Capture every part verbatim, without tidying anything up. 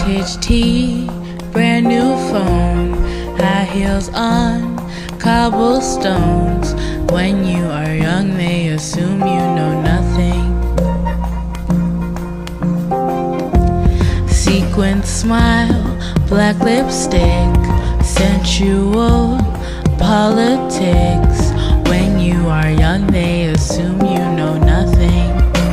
Vintage tee, brand new phone, high heels on cobblestones. When you are young, they assume you know nothing. Sequin smile, black lipstick, sensual politics. When you are young, they assume you know nothing.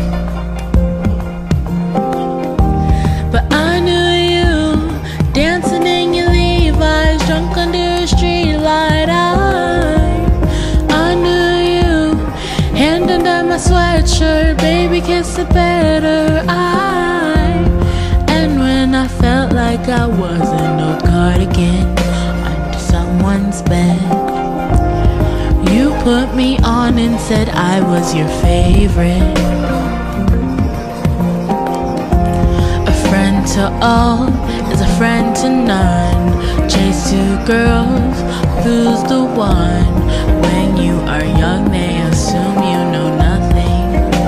But I knew you, dancing in your Levi's, drunk under a street light. I, I knew you, hand under my sweatshirt, baby kiss it better. I, and when I felt like I wasn't no cardigan under someone's bed, you put me on and said I was your favorite. A friend to all is a friend to none. Chase two girls, lose the one. When you are young, they assume you know nothing.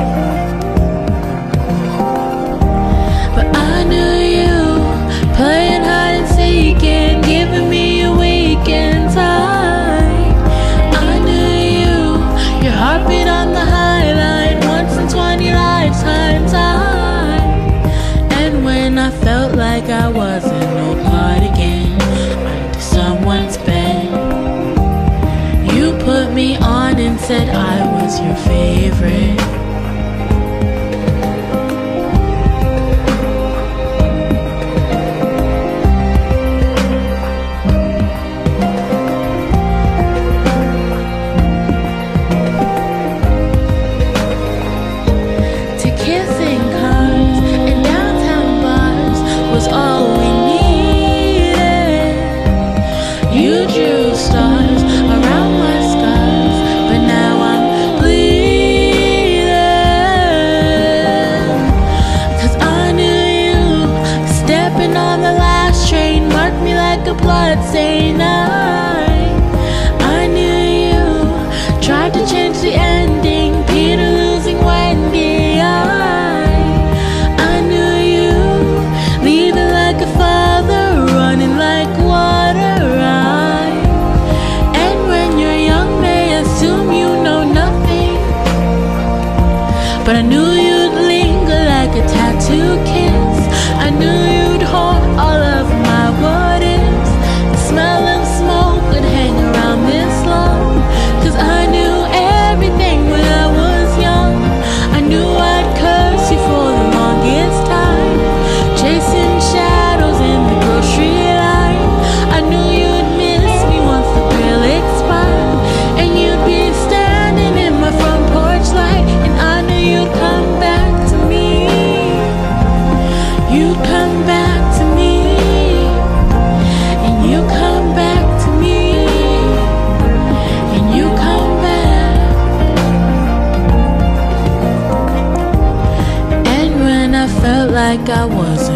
But I knew you, playing hide and seeking, giving me a weekend time. I knew you, your heartbeat on the highline, once in twenty lifetimes. I, and when I felt like I wasn't no cardigan under someone's bed, you put me on and said I was your favorite. You drew stars around my scars, but now I'm bleeding. Cause I knew you, stepping on the last train, marked me like a bloodstain. I, I knew you, tried to change the ending, Peter losing Wendy. I, I knew you, leaving like a father, running like water. But I knew you'd linger like a tattoo kiss. I knew you'd haunt all of my what ifs. The smell of smoke would hang around this long. Cause I knew everything when I was young. I knew I'd curse you for the longest time, chasing shadows in the grocery line. I knew you'd miss me once the grill expired, and you'd be standing in my front porch light, and I knew you'd come back to me. You'd come back to me, and you come back to me, and you come back. And when I felt like I wasn't